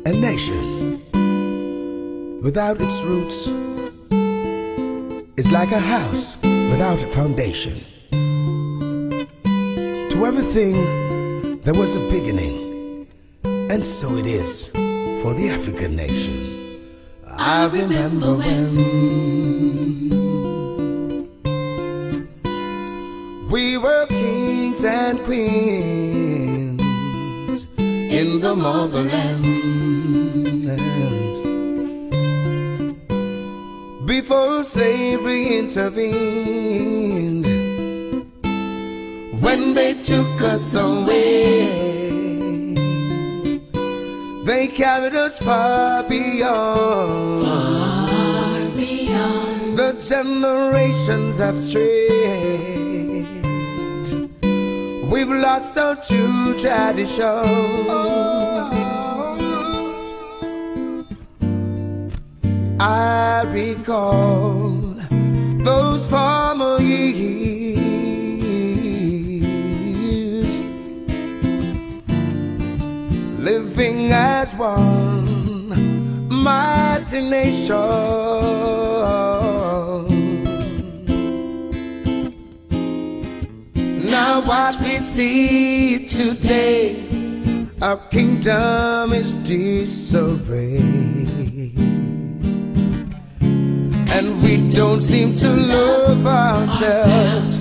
A nation without its roots is like a house without a foundation. To everything there was a beginning, and so it is for the African nation. I remember when we were kings and queens in the motherland. Before slavery intervened, when they took us away, they carried us far beyond the generations have strayed. We've lost our true tradition. I recall those former years, living as one mighty nation. Now what we see today, our kingdom is disarray. And we don't seem to love ourselves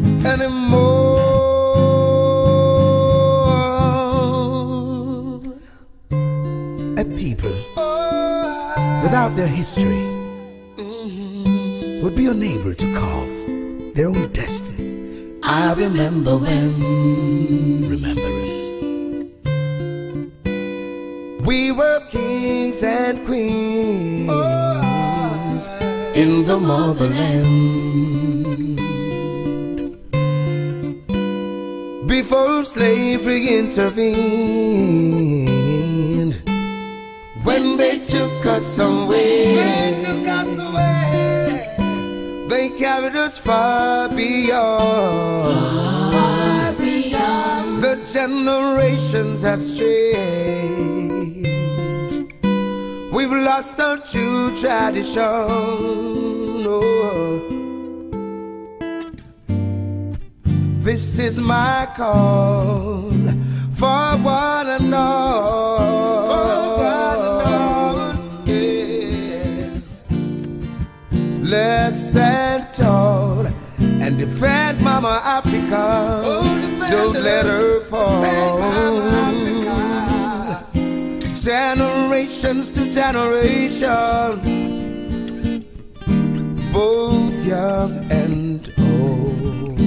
anymore. A people without their history would be unable to carve their own destiny. I remember when, we were kings and queens in the motherland. Before slavery intervened, when they took us away, they carried us far beyond the generations have strayed. We've lost our true tradition. Oh. This is my call for one and all. Yeah. Let's stand tall and defend Mama Africa. Don't let her fall. Generations to generation, both young and old.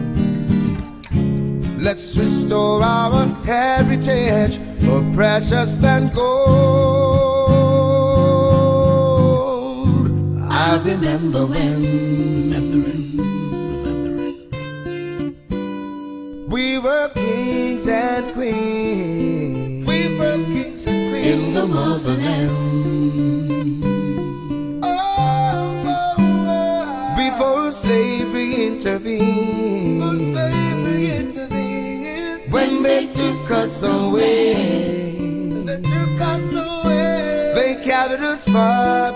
Let's restore our heritage, more precious than gold. I remember when, we were kings and queens. In the motherland. Before slavery intervened, when they took us away, they carried us far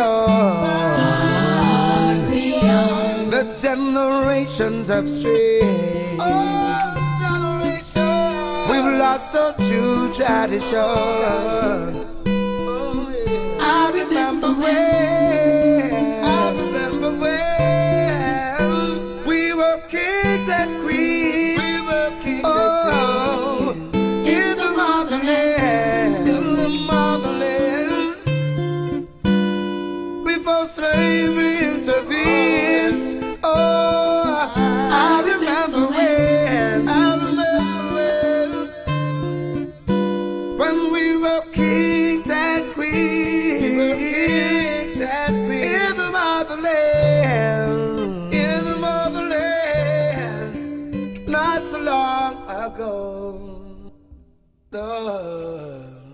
beyond the generations have strayed. We've lost our true tradition. I remember when we were kings and queens. In the motherland, before slavery intervenes. Oh, I remember when we were kings and queens, in the motherland, not so long ago. No.